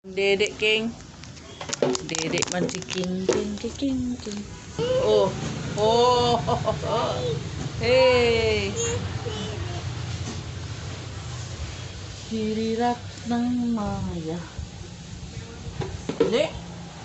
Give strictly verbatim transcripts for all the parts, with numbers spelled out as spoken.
Dedek King. Dedek man si King King King King King. Oh. Oh. Hey. Hirirat ng maya. Dek.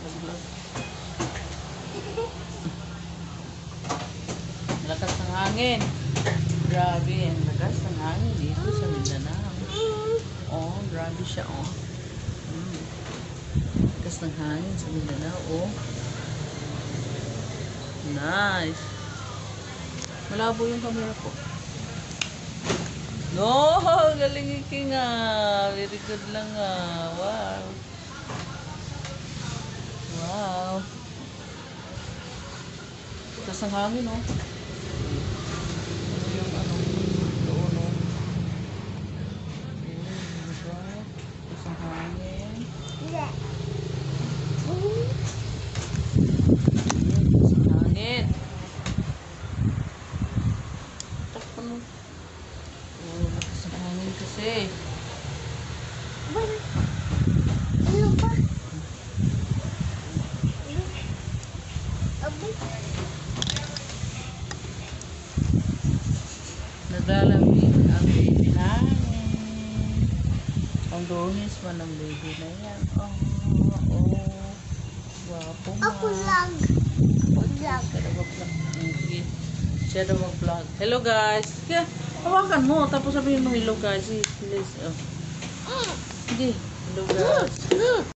Lakas ng hangin. Grabe, ang lakas ng hangin dito sa Mindanao. Oh, grabe siya, oh. Hmm. Lakas ng hangin sa Mindanao, oh. Nice. Malabo yung camera ko. No, galing iking nga. Very good lang ah. Wow. Wow. Lakas ng hangin, oh. Yung ano, doon, oh. Diba? Lakas ng hangin. Lakas ng hangin. Takpan mo. Oh, lakas ng hangin kasi. Ano ba? Abay. Naglalamig ang hangin. Ang donis man ang baby na yan. Oh, oh. Wapo ma. Ako lang. Vlog. Siya daw mag-vlog. Sige. Siya daw mag-vlog. Hello guys. Kaya, hawakan mo. Tapos sabihin mo hello guys. Please. Oh. Sige. Hello guys.